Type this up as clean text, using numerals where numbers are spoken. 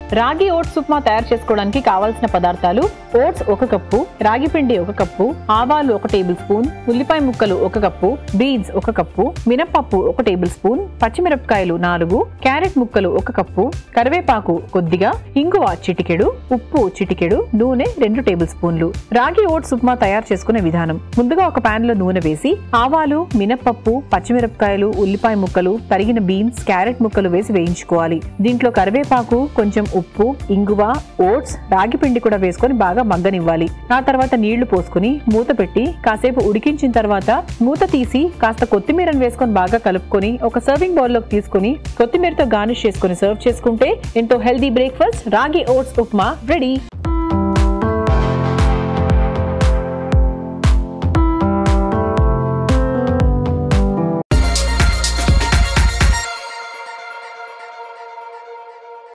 రాగి ఓట్స్ ఉప్మా తయారు చేసుకోవడానికి కావాల్సిన పదార్థాలు: ఓట్స్ 1 కప్పు, రాగి పిండి 1 కప్పు, ఆవాలు 1 టేబుల్ స్పూన్, ఉల్లిపాయ ముక్కలు 1 కప్పు, బీన్స్ 1 కప్పు, మినపప్పు 1 టేబుల్ స్పూన్, పచ్చిమిరపకాయలు 4, క్యారెట్ ముక్కలు 1 కప్పు, కరివేపాకు కొద్దిగా, ఇంగువ చిటికెడు, ఉప్పు చిటికెడు, నూనె 2 టేబుల్ స్పూన్లు. రాగి ఓట్స్ ఉప్మా తయారు చేసుకునే విధానం: ముందుగా ఒక పాన్ లో నూనె వేసి ఆవాలు, మినపప్పు, పచ్చిమిరపకాయలు, ఉల్లిపాయ ముక్కలు, తరిగిన బీన్స్, క్యారెట్ ముక్కలు వేసి వేయించుకోవాలి. దీంట్లో కరివేపాకు, కొంచెం ఉప్పు, ఇంగువ, ఓట్స్, రాగి పిండి కూడా వేసుకొని బాగా మగ్గనివ్వాలి. ఆ తర్వాత నీళ్లు పోసుకుని మూత పెట్టి కాసేపు ఉడికించిన తర్వాత మూత తీసి కాస్త కొత్తిమీరను వేసుకొని బాగా కలుపుకొని ఒక సర్వింగ్ బౌల్ లోకి తీసుకుని కొత్తిమీరతో గార్నిష్ చేసుకుని సర్వ్ చేసుకుంటే ఎంతో healthy breakfast ragi oats upma ready.